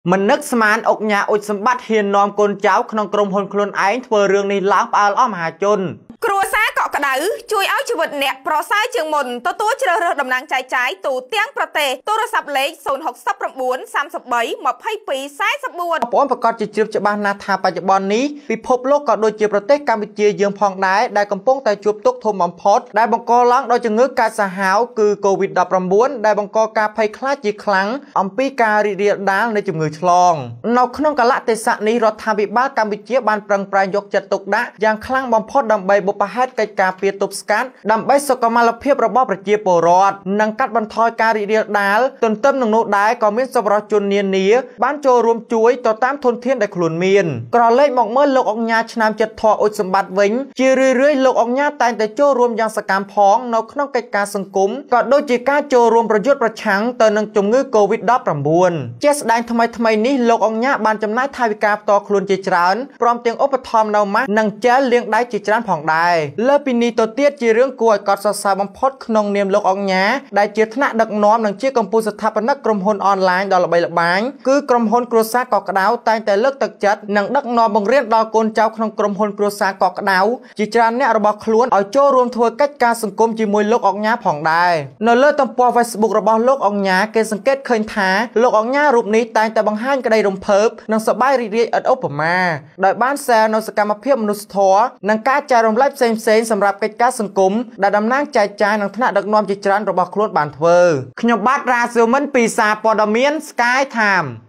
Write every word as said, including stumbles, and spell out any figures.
mình nức sman ốc nhà ôi sầm bắt hiền nòm côn cháu không krom hôn khuôn ánh thưa rương này láng bao om hà chôn គ្រួសារកក់ក្ដៅជួយឲ្យជីវិតអ្នកប្រសើរជាងមុនទទួលជ្រើសរើសតំណាងចាយចាយទូទាំងប្រទេសទូរស័ព្ទលេខ 069 33 22 44 បងប្អូនប្រកាសជាជ្រាបច្បាស់ណាស់ថាបច្ចុប្បន្ននេះពិភពលោកក៏ដូចជាប្រទេសកម្ពុជាយើងផងដែរដែលកំពុងតែជួបទុក្ខធំបំផុតដែលបង្កឡើងដោយជំងឺកាចសាហាវគឺ កូវីដ -19 ដែលបង្កការភ័យខ្លាចជាខ្លាំងអំពីការរីករាលដាលនៃជំងឺឆ្លងនៅក្នុងកាលៈទេសៈនេះរដ្ឋាភិបាលកម្ពុជាបានប្រឹងប្រែងយកចិត្តទុកដាក់យ៉ាងខ្លាំងបំផុតដើម្បីបុព្វហេតុកិច្ចការពារទប់ស្កាត់ដើម្បីសុខុមាលភាពរបស់ប្រជាពលរដ្ឋនិងកាត់បន្ថយការរីករាលដាលទន្ទឹមនឹងនោះដែរក៏មានសប្បុរសជននានាបានចូលរួមជួយទៅតាមធនធានដែលខ្លួនមានក្រឡេកមកមើលលោកអង្គញាឆ្នាំចិត្តធរអុចសម្បត្តិវិញជារឿយៗលោកអង្គញាតែងតែចូលរួមយ៉ាងសកម្មផងនៅក្នុងកិច្ចការសង្គមក៏ដូចជាការចូលរួមប្រយុទ្ធប្រឆាំងទៅនឹងជំងឺ កូវីដ -19 ជាស្ដែងថ្មីថ្មីនេះលោកអង្គញាបានចំណាយថវិកាផ្ទាល់ខ្លួនជាច្រើនព្រមទាំងឧបត្ថម្ភនៅម៉ាស់និងជែលលាងដៃជាច្រើនផងដែរលើពីនេះទៅទៀតជារឿងគួរឲ្យកត់សរសើរបំផុតក្នុងនាមលោកអង្គញាដែលជាថ្នាក់ដឹកនាំនិងជាកម្ពុជាស្ថាបនិកក្រុមហ៊ុនអនឡាញដ៏ល្បីល្បាញគឺក្រុមហ៊ុនគ្រួសារកក្ដៅតែងតែលើកទឹកចិត្តនិងដឹកនាំបង្រៀនដល់កូនចៅក្នុងក្រុមហ៊ុនគ្រួសារកក្ដៅជាច្រើនអ្នករបស់ខ្លួនឲ្យចូលរួមធ្វើកិច្ចការសង្គមជាមួយលោកអង្គញាផងដែរនៅលើទំព័រ Facebook របស់លោកអង្គញាគេសង្កេតឃើញថាលោកអង្គញារូបនេះតែងតែបង្ហាញក្តីរំភើបនិងសប្បាយរីករាយឥតឧបមាដោយបានแชร์នៅសកម្មភាពមនុស្សធម៌និងការចែករំលែកផ្សេងៗសម្រាប់កិច្ចការសង្គមដែលតំណាងចែកចាយនឹងថ្នាក់ដឹកនាំជាច្រើនរបស់ខ្លួនបានធ្វើខ្ញុំបាទរ៉ាស៊ូមិនពីសារព័ត៌មាន Sky Time